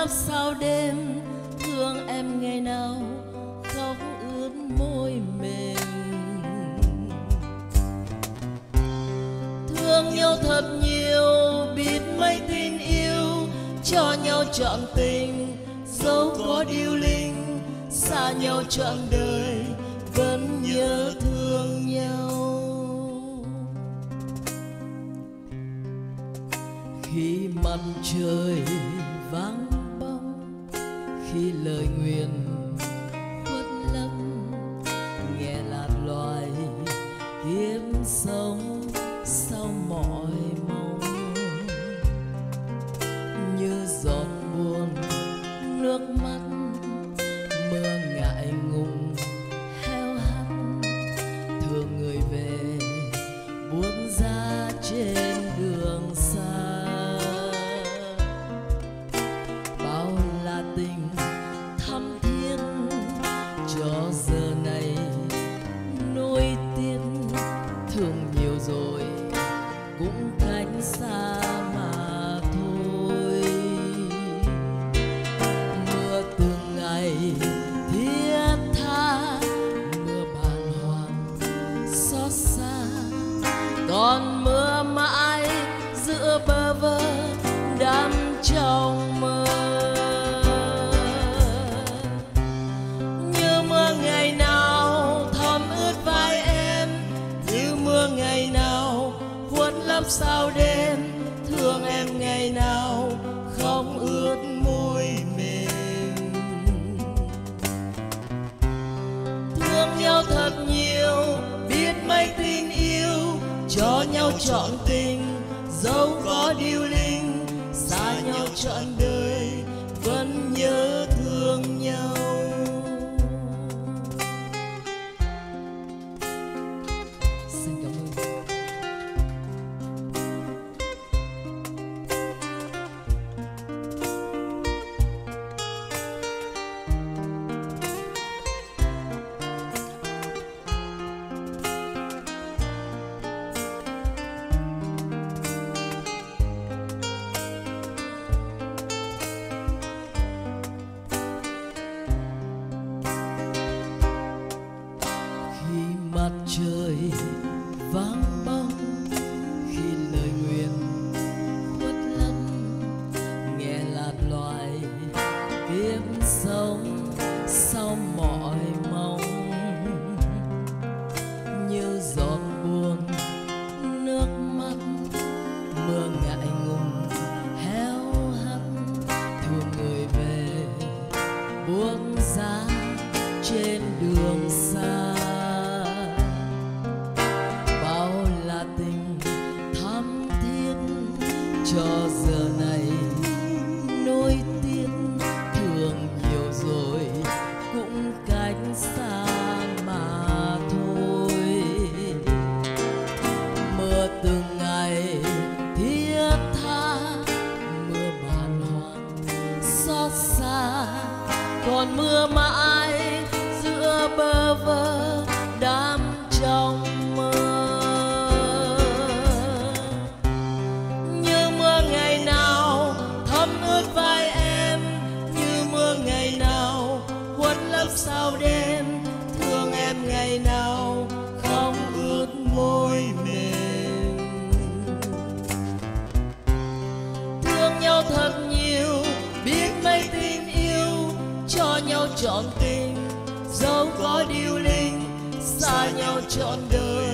lấp sao đêm, thương em ngày nào khóc ướt môi mềm. Thương nhau thật nhiều, biết mấy tin yêu, cho nhau trọn tình, dẫu có điêu linh, xa nhau trọn đời, vẫn nhớ thương nhau. Khi mặt trời vắng bóng, khi lời nguyền khuất lấp, nghe lạc loài kiếp sống sau mọi mong. Như giọt buồn nước mắt, mưa ngại ngùng heo hắt, thương người về buông ra trên đường xa. Bao là tình thắm thiết, cho giờ này nuối tiếc, thương nhiều rồi cũng cách xa mà thôi. Mưa từng ngày thiết tha, mưa bàng hoàng xót xa, còn mưa mãi giữa bơ vơ đắm trong mơ. Như mưa ngày nào thấm ướt vai em, như mưa ngày nào khuất lấp sao đêm, thương em ngày nào không ướt môi mềm. Thương nhau thật nhiều, biết mấy tin yêu, cho nhau trọn tình, dẫu có điêu linh, xa nhau trọn đời, vẫn nhớ thương nhau. Xin cảm ơn. Mặt trời vắng bóng, khi lời nguyền khuất lấp, nghe lạc loài kiếp sống sau mọi mong. Như giọt buồn nước mắt, mưa ngại ngùng héo hắt, thương người về buông giá trên đường xa. Tình thắm thiết, cho giờ này nỗi tiếc, thương nhiều rồi cũng cách xa mà thôi. Mưa từng ngày thiết tha, mưa bàng hoàng xót xa, còn mưa mãi giữa bơ vơ đắm trong mơ. Vai em như mưa ngày nào khuất lấp sao đêm, thương em ngày nào không ướt môi mềm. Thương nhau thật nhiều, biết mấy tin yêu, cho nhau trọn tình, dẫu có điêu linh, xa nhau trọn đời,